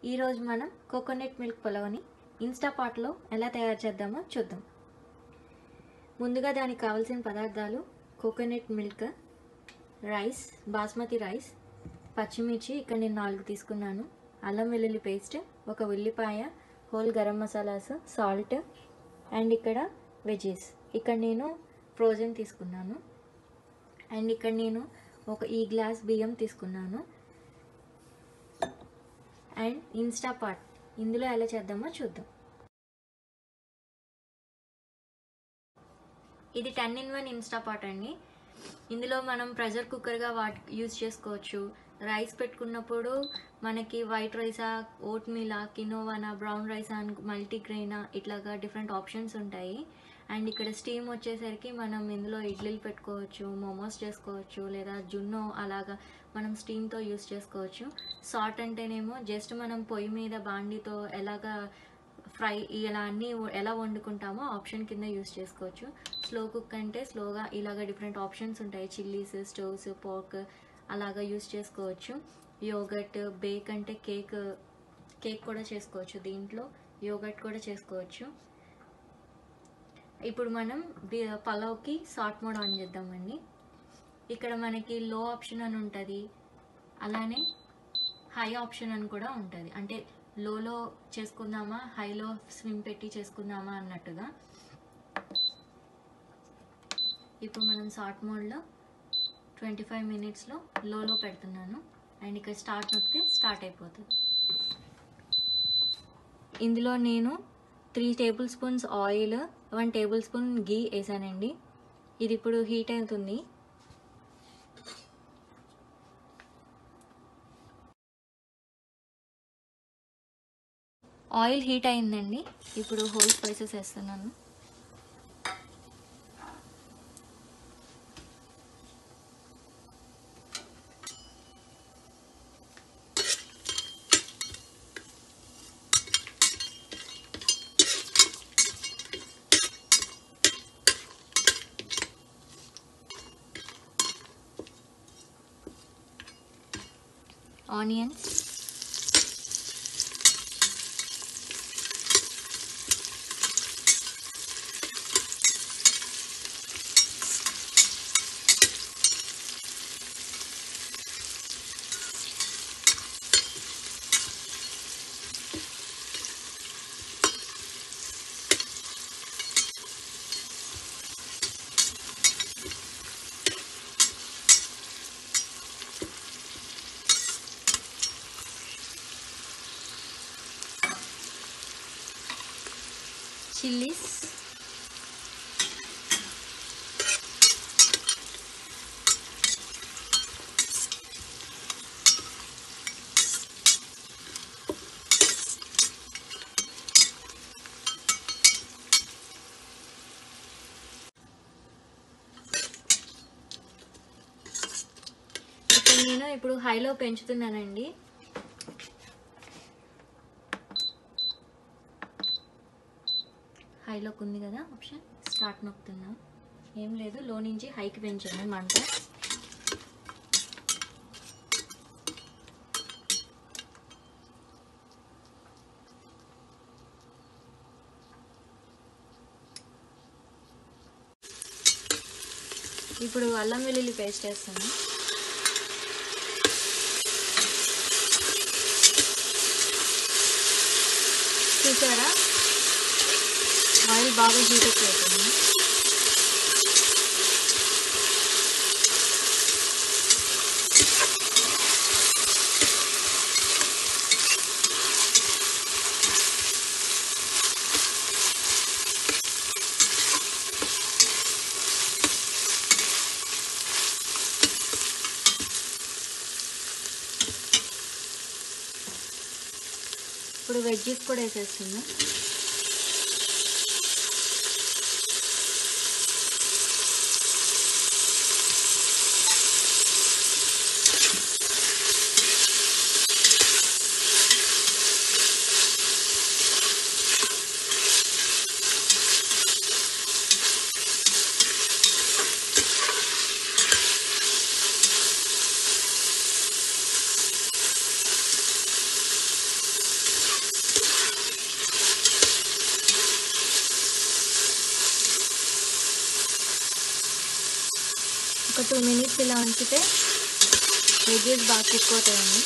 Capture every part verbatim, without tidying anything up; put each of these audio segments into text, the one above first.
ఈరోజు మనం coconut milk పులావ్ని ఇన్స్టాపాట్లో ఎలా తయారు చేద్దామో చూద్దాం. ముందుగా దానికి కావాల్సిన పదార్థాలు coconut milk, rice, basmati rice, పచ్చిమిర్చి ఇక్కడ నేను నాలుగు తీసుకున్నాను, అల్లం వెల్లుల్లి పేస్ట్, ఒక ఉల్లిపాయ, whole garam masalas, salt and ఇక్కడ వెజెస్. ఇక్కడ నేను ఫ్రోజన్ తీసుకున్నాను అండ్ ఇక్కడ నేను ఒక ఈ గ్లాస్ బియ్యం తీసుకున్నాను. అండ్ ఇన్స్టాపాట్ ఇందులో ఎలా చేద్దామో చూద్దాం. ఇది టెన్ ఇన్ వన్ ఇన్స్టాపాట్ అండి. ఇందులో మనం ప్రెషర్ కుక్కర్గా వాట్ యూజ్ చేసుకోవచ్చు. రైస్ పెట్టుకున్నప్పుడు మనకి వైట్ రైసా, ఓట్ మీలా, కినోవానా, బ్రౌన్ రైసా, మల్టీగ్రెయినా ఇట్లాగా డిఫరెంట్ ఆప్షన్స్ ఉంటాయి. అండ్ ఇక్కడ స్టీమ్ వచ్చేసరికి మనం ఇందులో ఇడ్లీలు పెట్టుకోవచ్చు, మోమోస్ చేసుకోవచ్చు, లేదా జున్నో అలాగా మనం స్టీమ్తో యూస్ చేసుకోవచ్చు. సాట్ అంటేనేమో జస్ట్ మనం పొయ్యి మీద బాండీతో ఎలాగా ఫ్రై ఇలా అన్నీ ఎలా వండుకుంటామో ఆప్షన్ కింద యూస్ చేసుకోవచ్చు. స్లో కుక్ అంటే స్లోగా ఇలాగ డిఫరెంట్ ఆప్షన్స్ ఉంటాయి. చిల్లీస్, స్టవ్స్, పోర్క్ అలాగా యూస్ చేసుకోవచ్చు. యోగట్, బేక్ అంటే కేక్ కేక్ కూడా చేసుకోవచ్చు. దీంట్లో యోగట్ కూడా చేసుకోవచ్చు. ఇప్పుడు మనం పలావ్కి సాట్ మోడ్ ఆన్ చేద్దామండి. ఇక్కడ మనకి లో ఆప్షన్ అని ఉంటుంది, అలానే హై ఆప్షన్ అని కూడా ఉంటుంది. అంటే లోలో చేసుకుందామా, హైలో స్విమ్ పెట్టి చేసుకుందామా అన్నట్టుగా. ఇప్పుడు మనం సాట్ మోడ్లో ట్వంటీ ఫైవ్ మినిట్స్లో లోలో పెడుతున్నాను అండ్ ఇక్కడ స్టార్ట్ నొక్కితే స్టార్ట్ అయిపోతుంది. ఇందులో నేను three tablespoons oil, one tablespoon ghee వేసానండి. ఇది ఇప్పుడు హీట్ అవుతుంది. ఆయిల్ హీట్ అయిందండి. ఇప్పుడు హోల్ స్పైసెస్ వేస్తున్నాను. ఆనియన్స్, చిల్లీస్, ఇక్కడ నేను ఇప్పుడు హైలో పెంచుతున్నానండి. హైలోకి ఉంది కదా ఆప్షన్, స్టార్ట్ నొక్కుతున్నాం. ఏం లేదు, లో నుంచి హైకి పెంచాను మంట. ఇప్పుడు అల్లం వెల్లుల్లి పేస్ట్ వేస్తాను. చూసారా, ఆయిల్ బాగా హీట్ అయిపోతుంది. ఇప్పుడు వెజ్జెస్ కూడా వేసేస్తున్నాం. టూ మినిట్స్ ఇలా ఉంచితే వెజ్జెస్ బాగా కుక్ అవుతాయండి.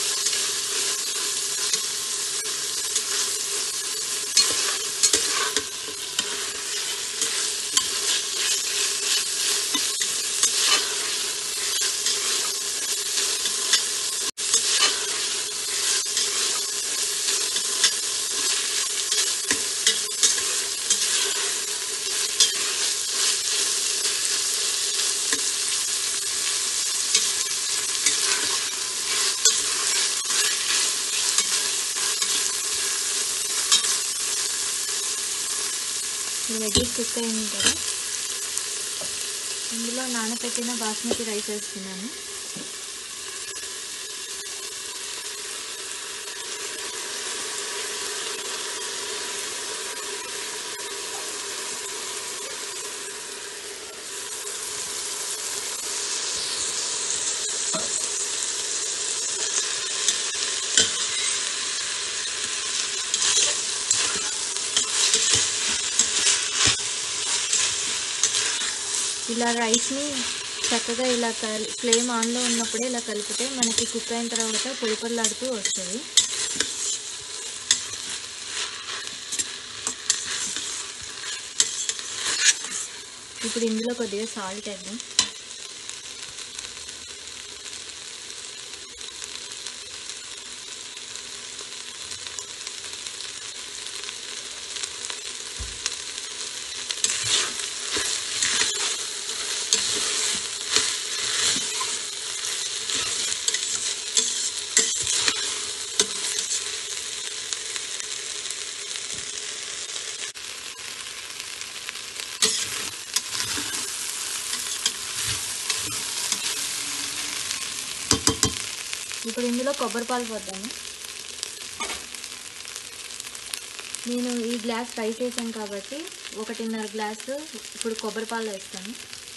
వెజ్జెస్ కుక్ అయింది కదా, ఇందులో నానబెట్టిన బాస్మతి రైస్ వేస్తున్నాను. ఇలా రైస్ని చక్కగా ఇలా కల్ ఫ్లేమ్ ఆన్లో ఉన్నప్పుడే ఇలా కలిపితే మనకి కుక్ అయిన తర్వాత పొడి పొడిలాడుతూ వస్తుంది. ఇప్పుడు ఇందులో కొద్దిగా సాల్ట్ వేద్దాం. ఇప్పుడు ఇందులో కొబ్బరి పాలు పోద్దాము. నేను ఈ గ్లాస్ రైస్ వేసాను కాబట్టి ఒకటిన్నర గ్లాసు ఇప్పుడు కొబ్బరి పాలు వేస్తాను.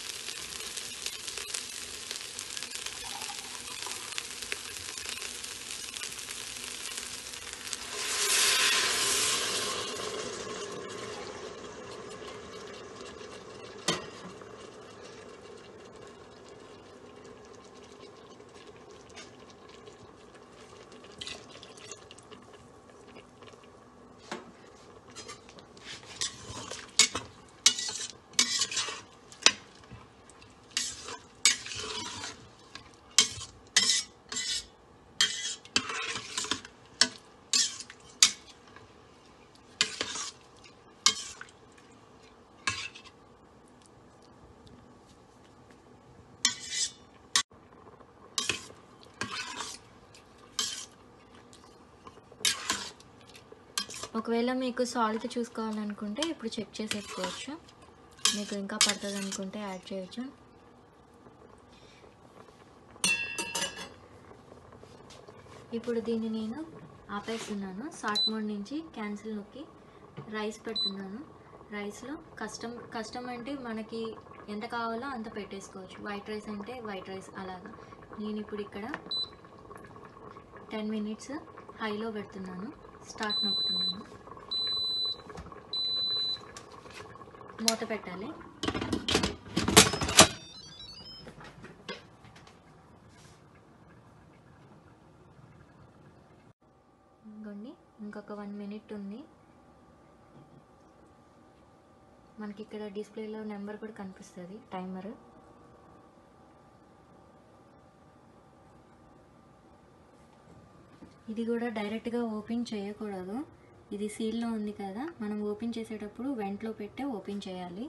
ఒకవేళ మీకు సాల్ట్ చూసుకోవాలనుకుంటే ఇప్పుడు చెక్ చేసేసుకోవచ్చు. మీకు ఇంకా పడుతుంది అనుకుంటే యాడ్ చేయొచ్చు. ఇప్పుడు దీన్ని నేను ఆపేస్తున్నాను. సాల్ట్ మోడ్ నుంచి క్యాన్సిల్ నొక్కి రైస్ పెడుతున్నాను. రైస్లో కస్టమ్ కస్టమ్ అంటే మనకి ఎంత కావాలో అంత పెట్టేసుకోవచ్చు. వైట్ రైస్ అంటే వైట్ రైస్ అలాగా. నేను ఇప్పుడు ఇక్కడ టెన్ మినిట్స్ హైలో పెడుతున్నాను. స్టార్ట్ నొక్కుతున్నాను. మూత పెట్టాలి. ఇంకోండి ఇంకొక వన్ మినిట్ ఉంది. మనకి ఇక్కడ డిస్ప్లేలో నెంబర్ కూడా కనిపిస్తుంది, టైమర్. ఇది కూడా డైరెక్ట్గా ఓపెన్ చేయకూడదు. ఇది సీల్లో ఉంది కదా, మనం ఓపెన్ చేసేటప్పుడు వెంట్లో పెట్టే ఓపెన్ చేయాలి.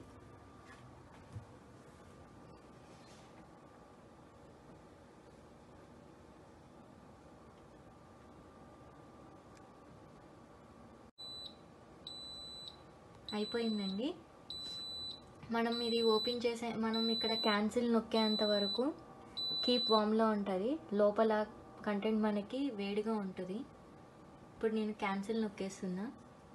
అయిపోయిందండి. మనం ఇది ఓపెన్ చేసే మనం ఇక్కడ క్యాన్సిల్ నొక్కేంత వరకు కీప్ వామ్లో ఉంటుంది. లోపల కంటెంట్ మనకి వేడిగా ఉంటుంది. ఇప్పుడు నేను క్యాన్సిల్ నొక్కేస్తున్నా.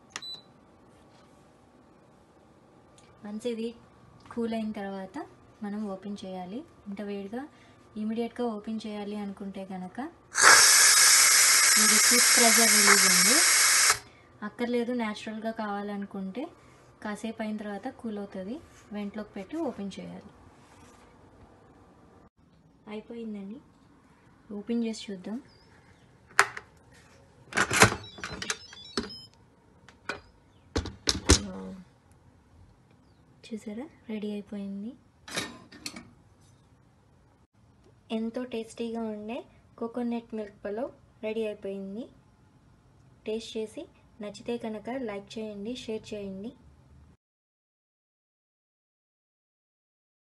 వన్స్ ఇది కూల్ అయిన తర్వాత మనం ఓపెన్ చేయాలి. ఇంత వేడిగా ఇమీడియట్గా ఓపెన్ చేయాలి అనుకుంటే కనుక ఇది క్విక్ ప్రెజర్ రిలీజ్ ఉంది. అక్కర్లేదు న్యాచురల్గా కావాలనుకుంటే కాసేపు అయిన తర్వాత కూల్ అవుతుంది, వెంట్లోకి పెట్టి ఓపెన్ చేయాలి. అయిపోయిందండి. ఓపెన్ చేసి చూద్దాం. చూసారా, రెడీ అయిపోయింది. ఎంతో టేస్టీగా ఉండే కోకోనట్ మిల్క్ పలావ్ రెడీ అయిపోయింది. టేస్ట్ చేసి నచ్చితే కనుక లైక్ చేయండి, షేర్ చేయండి.